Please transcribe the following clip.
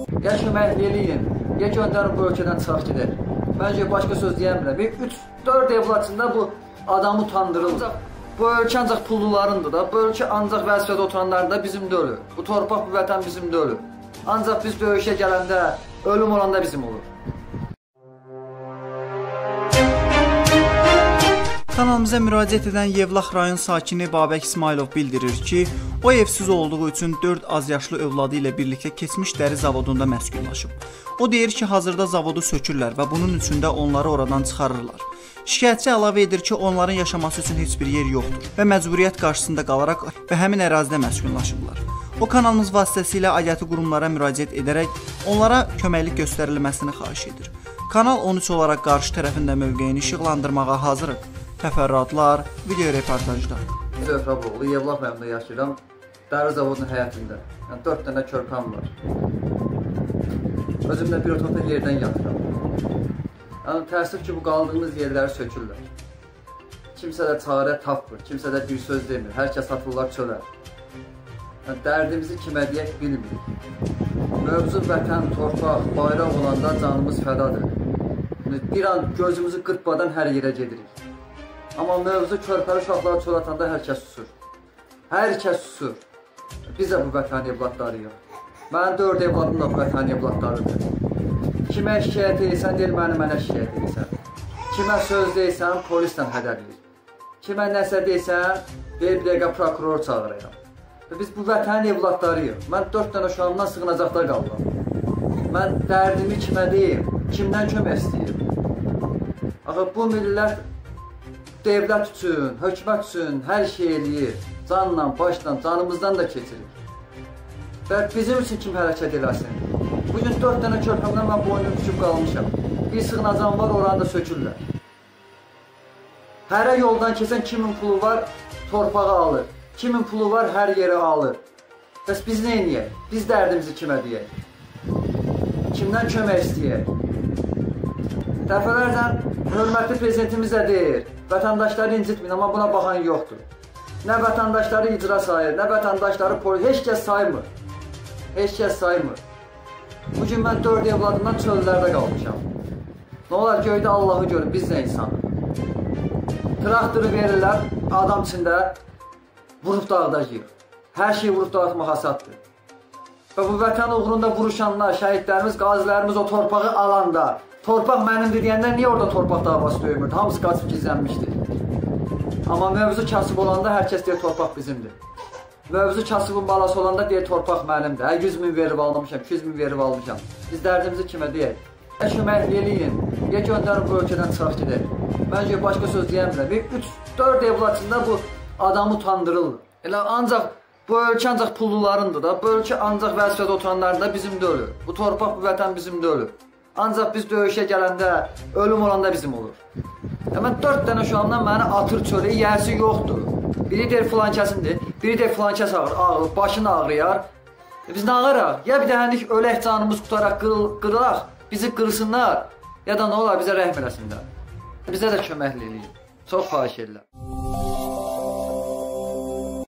Ya kömək eləyin, ya göndərin bu ölkədən çıxaq gedək. Məncə başqa söz deyəmirəm. 3-4 evlatçında bu adamı utandırılır. Bu ölkə ancaq pullularındır da, bu ölkə ancaq vəzifədə oturanların da bizim deyil. Bu torpaq, bu vətən bizim deyil. Ancaq biz döyüşə gələndə, ölüm olanda bizim olur. Kanalımıza müraciət edən Yevlax rayon sakini Babək İsmailov bildirir ki, o evsiz olduğu üçün 4 azyaşlı övladı ilə birlikdə keçmiş dəri zavodunda məskunlaşıb. O deyir ki, hazırda zavodu sökürlər və bunun üçün də onları oradan çıxarırlar. Şikayətçi əlavə edir ki, onların yaşaması üçün heç bir yer yoxdur və məcburiyyət qarşısında qalaraq və həmin ərazidə məskunlaşıblar. O kanalımız vasitəsilə aidiyyatı qurumlara müraciət edərək onlara köməklik göstərilməsini xahiş edir. Kanal 13 olaraq qarşı tərəfində mövqeyini işıqlandırmağa hazırıq. Təfərrüatlar, video reportajlar. Zöhrəboğlu, Yevlax rayonunda yaşayıram. Dəri zavodunun həyətində. Yəni 4 dənə körpəm var. Özümdə bir otaqda yerdən yatıram. Yəni təəssüf ki, bu qaldığımız yerləri sökürlər. Kimsə də çarə tapmır, kimsə də bir söz demir. Hər kəs atırlar çölə. Yəni dərdimizi kimə deyək bilmirik. Mövzu vətən, torpaq, bayraq olanda canımız fədadır. Yəni, bir an gözümüzü qırpmadan hər yerə gedirik. Amma mövzu körpəli uşaqları çöl atanda hər kəs susur. Hər kəs susur. Biz də bu vətən evlatlarıyıq. Mənim 4 evladım da bu vətən evlatlarıdır. Kimə şikayət edirsən, deyil mənə şikayət edirsən. Kimə söz deyirsən, polislə hədəliyir. Kimə nəsə deyirsən, deyil bir dəqiqə prokuror çağırayam. Biz bu vətən evlatlarıyıq. Mən 4 dənə uşağımdan sığınacaqda qaldım. Mən dərdimi kimə deyim, kimdən kömək istəyim. Axı bu millət devlət üçün, hökumət üçün hər şey eləyir. Canla, başla, canımızdan da keçirir. Və bizim üçün kim hərəkət eləsin? Bugün 4 dənə körpəmdən mən boynum düşüb qalmışam. Bir sığınacam var, oranı da sökürlər. Hərə yoldan keçən kimin pulu var, torpağı alır. Kimin pulu var, hər yeri alır. Bəs biz nə edəyək? Biz dərdimizi kimə deyək? Kimdən kömək istəyək? Dəfələrlə hörmətli prezidentimiz də deyir, vətəndaşları incitməyin, amma buna baxan yoxdur. Nə vətəndaşları icra sayır, nə vətəndaşları polis, heç kəs saymır. Heç kəs saymır. Bugün mən 4 evladımdan çöllərdə qalmışam. Nə olar göydə Allahı görün, biz də insanıq. Traktoru verirlər, adam içində vurub dağdacıyıq. Hər şey vurub dağıtmaq hasaddır. Və bu vətən uğrunda vuruşanlar, şəhidlərimiz, qazilərimiz o torpağı alanda, torpaq mənimdir deyəndə niyə orada torpaq davası döymürdü? Hamısı qaçıb gizlənmişdi. Amma mövzu kasıb olanda hər kəs deyir torpaq bizimdir. Mövzu kasıbın balası olanda deyir torpaq mənimdir. 100 min verib almışam, 200 min verib almışam. Biz dərdimizi kimə deyək? Ya kömək eləyin, ya göndərin bu ölkədən çıxaq gedək. Məncə başqa söz deyəmirəm. 3-4 evlatçında bu adamı utandırırlar. Elə ancaq bu ölkə ancaq pullularındır da, bu ölkə ancaq vəzifədə oturanların da bizim deyil. Bu torpaq, bu vətən bizim deyil. Ancaq biz döyüşə gələndə, ölüm olanda bizim olur. Mən 4 dənə uşağımdan məni atır çölə, yərsi yoxdur. Biri deyir filan kəsindir, biri deyir filan kəs ağrır, başını ağrıyar. Biz nə ağıraq? Ya bir dəhənlik ölək canımız qutaraq qırılaq, bizi qırsınlar, ya da nə olar bizə rəhm eləsinlər. Bizə də köməkli eləyin. Çox xahiş edirlər.